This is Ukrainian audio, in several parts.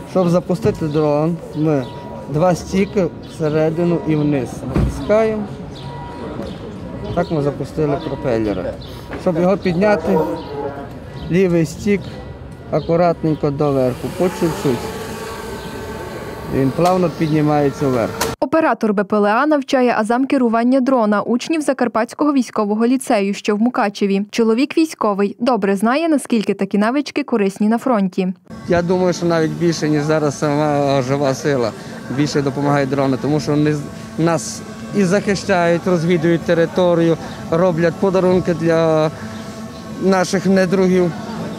Щоб запустити дрон, ми 2 стіки всередину і вниз натискаємо. Так ми запустили пропелера. Щоб його підняти, лівий стік акуратненько доверху, по чуть-чуть. Він плавно піднімається вверх. Оператор БПЛА навчає азам керування дрона учнів Закарпатського військового ліцею, що в Мукачеві. Чоловік військовий добре знає, наскільки такі навички корисні на фронті. Я думаю, що навіть більше, ніж зараз сама жива сила, більше допомагають дрони, тому що вони нас і захищають, розвідують територію, роблять подарунки для наших недругів.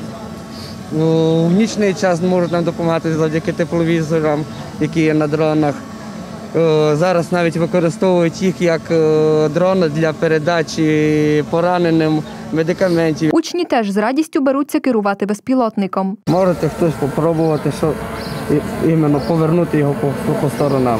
В нічний час можуть нам допомагати завдяки тепловізорам, які є на дронах. Зараз навіть використовують їх як дрони для передачі пораненим медикаментів. Учні теж з радістю беруться керувати безпілотником. Можете хтось спробувати, що іменно повернути його по сторонам.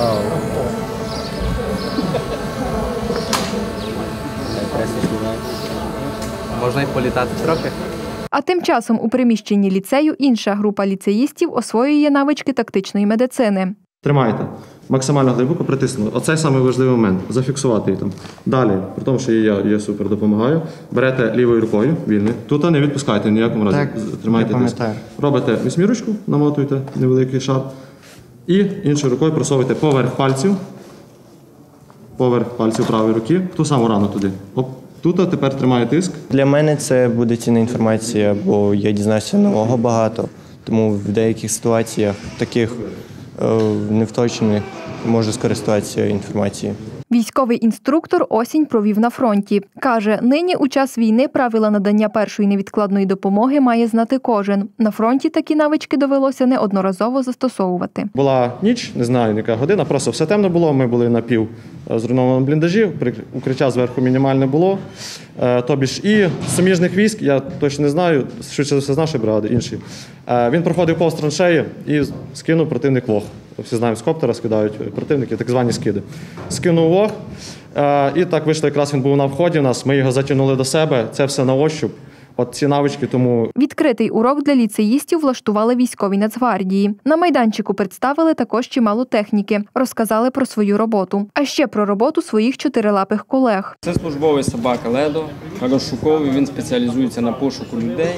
Можна й політати трохи. А тим часом у приміщенні ліцею інша група ліцеїстів освоює навички тактичної медицини. Тримайте. Максимально глибоко притиснули. Оцей самий важливий момент. Зафіксувати її там. Далі, при тому, що я супер допомагаю, берете лівою рукою, вільний. Тут не відпускайте в ніякому разі. Тримайте десь. Робите вісьмірочку, намотуєте невеликий шар. І іншою рукою просовуєте поверх пальців правої руки, ту саму рану туди. Оп. Тут тепер тримає тиск. Для мене це буде цінна інформація, бо я дізнався нового багато. Тому в деяких ситуаціях, таких невточених, можу скористатися інформацією. Військовий інструктор осінь провів на фронті. Каже, нині у час війни правила надання першої невідкладної допомоги має знати кожен. На фронті такі навички довелося неодноразово застосовувати. Була ніч, не знаю, яка година, просто все темно було, ми були на пів зруйнованому бліндажі, укриття зверху мінімальне було. Тобі ж і суміжних військ, я точно не знаю, швидше за все з нашої бригади, інші. Він проходив повз траншеї і скинув противник вог. Всі знаємо, з коптера скидають противники, так звані скиди. Скинув вог, і так вийшло, якраз він був на вході у нас, ми його затягнули до себе, це все на ощуп. От ці навички, тому… Відкритий урок для ліцеїстів влаштували військові Нацгвардії. На майданчику представили також чимало техніки, розказали про свою роботу. А ще про роботу своїх чотирилапих колег. Це службовий собака Ледо, розшуковий, він спеціалізується на пошуку людей,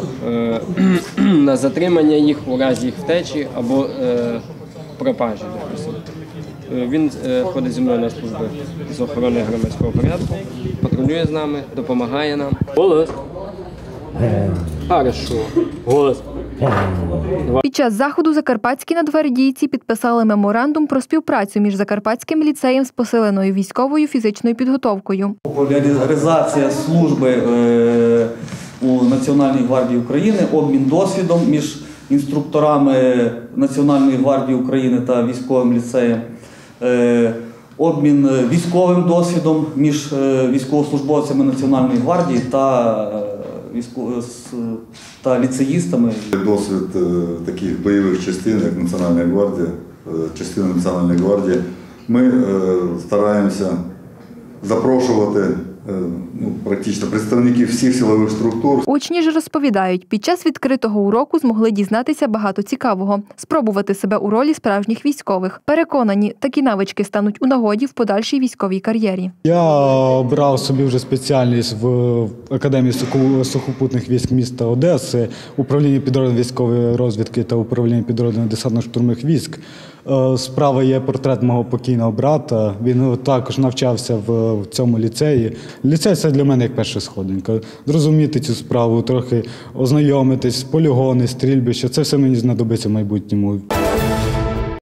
на затримання їх у разі їх втечі або пропажі. Він ходить зі мною на службу з охорони громадського порядку, патрулює з нами, допомагає нам. Голос. Хорошо. Голос. Під час заходу закарпатські нацгвардійці підписали меморандум про співпрацю між Закарпатським ліцеєм з посиленою військовою фізичною підготовкою. Популяризація служби у Національній гвардії України, обмін досвідом між інструкторами Національної гвардії України та військовим ліцеєм, обмін військовим досвідом між військовослужбовцями Національної гвардії та ліцеїстами. Досвід таких бойових частин, як Національна гвардія, частина Національної гвардії, ми стараємося запрошувати практично представників всіх силових структур. Учні ж розповідають, під час відкритого уроку змогли дізнатися багато цікавого, спробувати себе у ролі справжніх військових. Переконані, такі навички стануть у нагоді в подальшій військовій кар'єрі. Я обрав собі вже спеціальність в Академії сухопутних військ міста Одеси, управління підрозділів військової розвідки та управління підрозділів десантно-штурмових військ. Справа є портрет мого покійного брата. Він також навчався в цьому ліцеї. Ліцей – це для мене як перша сходинка. Зрозуміти цю справу, трохи ознайомитись, полігони, стрільбища – це все мені знадобиться в майбутньому.